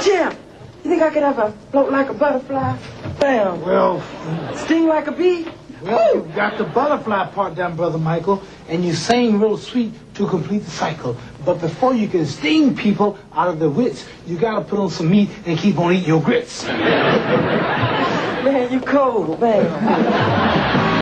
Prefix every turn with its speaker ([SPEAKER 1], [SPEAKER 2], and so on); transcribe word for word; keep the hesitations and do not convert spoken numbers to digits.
[SPEAKER 1] Jim, you think I could ever float like a butterfly? Bam.
[SPEAKER 2] Well,
[SPEAKER 1] sting like a bee?
[SPEAKER 2] Well, you got the butterfly part down, Brother Michael, and you sing real sweet to complete the cycle. But before you can sting people out of their wits, you got to put on some meat and keep on eating your grits.
[SPEAKER 1] Man, you cold, man.